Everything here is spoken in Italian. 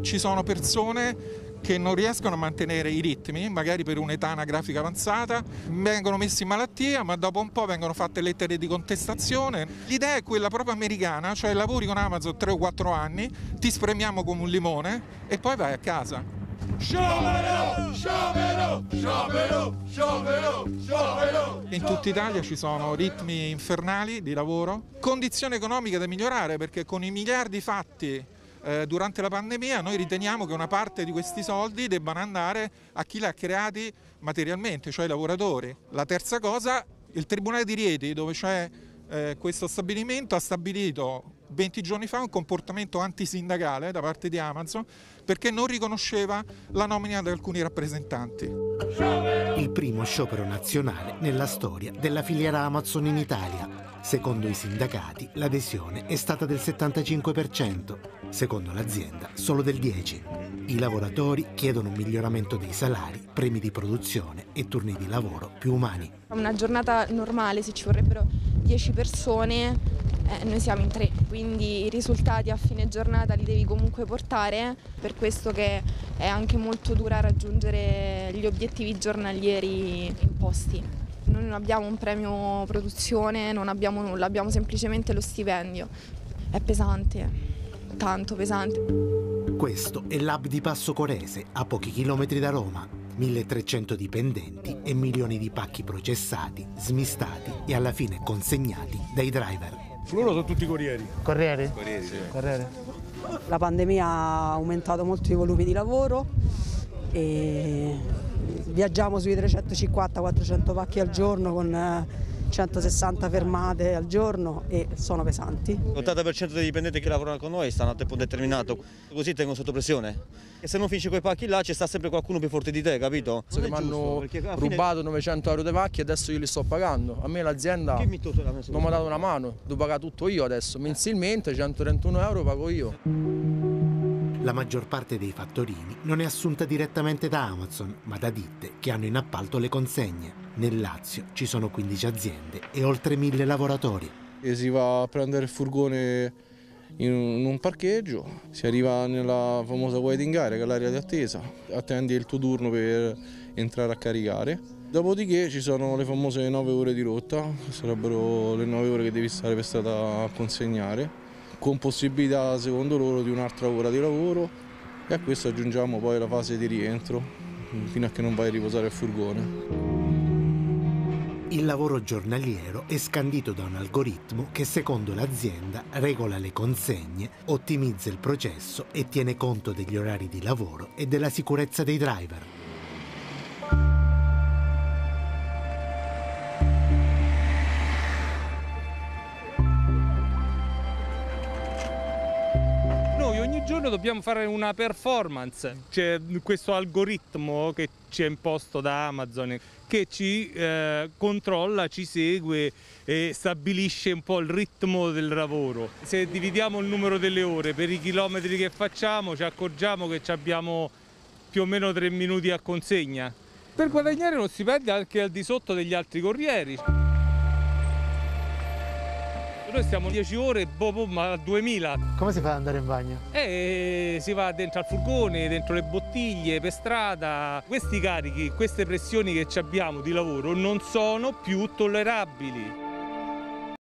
ci sono persone che non riescono a mantenere i ritmi, magari per un'età anagrafica avanzata, vengono messi in malattia, ma dopo un po' vengono fatte lettere di contestazione. L'idea è quella proprio americana, cioè lavori con Amazon 3 o 4 anni, ti spremiamo come un limone e poi vai a casa. Sciopero! Sciopero! Sciopero! Sciopero! Sciopero! In tutta Italia ci sono ritmi infernali di lavoro, condizioni economiche da migliorare, perché con i miliardi fatti durante la pandemia noi riteniamo che una parte di questi soldi debbano andare a chi li ha creati materialmente, cioè i lavoratori. La terza cosa, il Tribunale di Rieti, dove c'è questo stabilimento, ha stabilito 20 giorni fa un comportamento antisindacale da parte di Amazon perché non riconosceva la nomina di alcuni rappresentanti. Il primo sciopero nazionale nella storia della filiera Amazon in Italia. Secondo i sindacati l'adesione è stata del 75%, secondo l'azienda solo del 10%. I lavoratori chiedono un miglioramento dei salari, premi di produzione e turni di lavoro più umani. Una giornata normale, se ci vorrebbero 10 persone, noi siamo in 3, quindi i risultati a fine giornata li devi comunque portare, per questo che è anche molto dura raggiungere gli obiettivi giornalieri imposti. Noi non abbiamo un premio produzione, non abbiamo nulla, abbiamo semplicemente lo stipendio. È pesante, tanto pesante. Questo è l'hub di Passo Corese, a pochi chilometri da Roma. 1300 dipendenti e milioni di pacchi processati, smistati e alla fine consegnati dai driver. Loro sono tutti corrieri. Corrieri? Corrieri, sì. Corriere. La pandemia ha aumentato molto i volumi di lavoro e viaggiamo sui 350-400 pacchi al giorno con 160 fermate al giorno e sono pesanti. L'80% dei dipendenti che lavorano con noi stanno a tempo determinato, così tengono sotto pressione. E se non finisci quei pacchi là ci sta sempre qualcuno più forte di te, capito? Mi hanno rubato 900 euro dei pacchi e adesso io li sto pagando. A me l'azienda non mi ha dato una mano, devo pagare tutto io adesso. Mensilmente 131 euro pago io. La maggior parte dei fattorini non è assunta direttamente da Amazon, ma da ditte che hanno in appalto le consegne. Nel Lazio ci sono 15 aziende e oltre 1000 lavoratori. E si va a prendere il furgone in un parcheggio, si arriva nella famosa waiting area, che è l'area di attesa, attendi il tuo turno per entrare a caricare. Dopodiché ci sono le famose 9 ore di rotta, che sarebbero le 9 ore che devi stare per strada a consegnare, con possibilità secondo loro di un'altra ora di lavoro, e a questo aggiungiamo poi la fase di rientro fino a che non vai a riposare il furgone. Il lavoro giornaliero è scandito da un algoritmo che secondo l'azienda regola le consegne, ottimizza il processo e tiene conto degli orari di lavoro e della sicurezza dei driver. Ogni giorno dobbiamo fare una performance, c'è questo algoritmo che ci è imposto da Amazon che ci controlla, ci segue e stabilisce un po' il ritmo del lavoro. Se dividiamo il numero delle ore per i chilometri che facciamo ci accorgiamo che abbiamo più o meno 3 minuti a consegna. Per guadagnare uno stipendio anche al di sotto degli altri corrieri. Noi stiamo 10 ore, ma a 2000. Come si fa ad andare in bagno? Si va dentro al furgone, dentro le bottiglie, per strada. Questi carichi, queste pressioni che abbiamo di lavoro non sono più tollerabili.